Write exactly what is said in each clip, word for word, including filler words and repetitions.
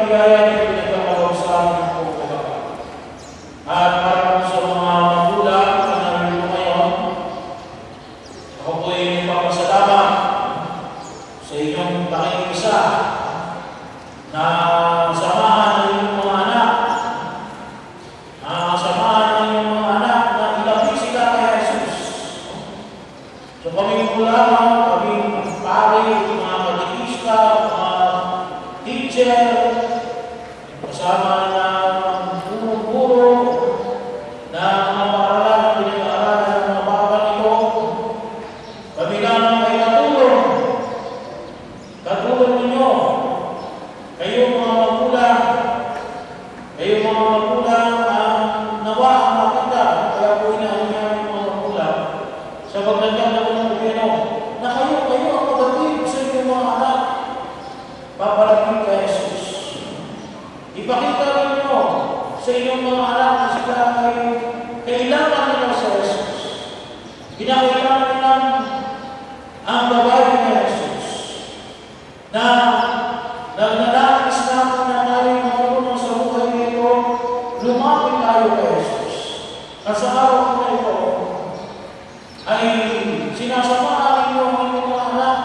biyaya na pinagkakalaw sa amin po, O Bapa. At para sa mga magulang na narito ngayon, ako po ay nagpapasalamat sa inyong pakikisa na samahan ng inyong mga anak, na samahan ng inyong mga anak na ilabi sila kay Jesus. So kami po lamang, kami pare, mga katikista, mga teacher, kasama na guro-guro, na mga paaralan na pinag-aaralan ng mga bata nito, kami lamang ay katulong. Katulong ninyo. Kayo mga magulang, kayo mga magulang ang nawa ang makita, kaya po inaanyahan yung mga magulang sa pagdagdag ng mga gobyerno na kayo, kayo ang pagdating sa inyong mga anak, paparating kay Jesus. Ipakita ninyo sa inyong mga anak na sila ay kailangan nila sa Jesus. Kinakailangan nila ang babae ni Jesus na nagnanais natin na tayo marunong sa buhay nito, lumapit tayo kay Jesus. At sa araw na ito ay sinasamahan ninyo ang inyong mga anak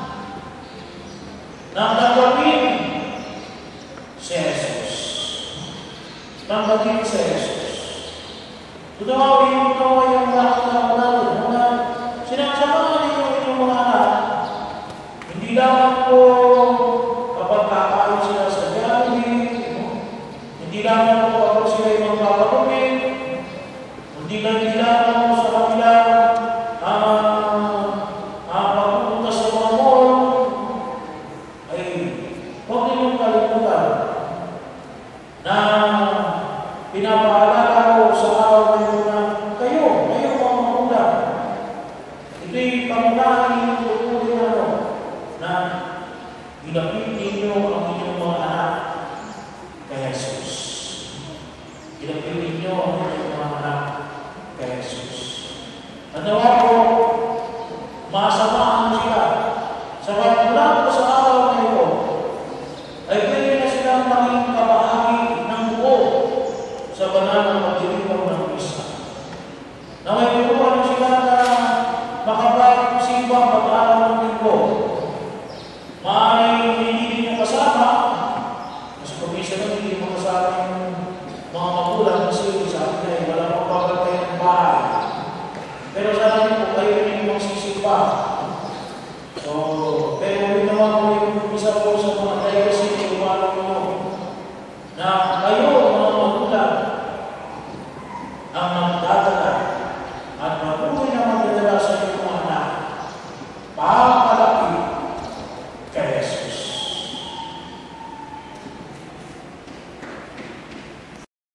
na tanggapin si Jesus. Tanggapin si Jesus. Tunawin ito ay ang lahat ng natin na sinasamahan ninyo ang inyong mga anak. Hindi lamang po kapag kakain sila sa Jollibee, hindi lamang po kapag sila ay magpapatumig, hindi lang hindi lamang po sa kanila ang pagpupunta sa mga mall, ay huwag ninyong kalimutan na pinapaalala ko sa araw na ito na kayo, kayo mga magulang, ito'y pangunahan ninyong tutuloy na ano, na ilapit ninyo ang inyong mga anak kay Jesus. Ilapit ninyo ang inyong mga anak kay Jesus. At nawa po, masamahan sila sa mula po sa araw na ito, ay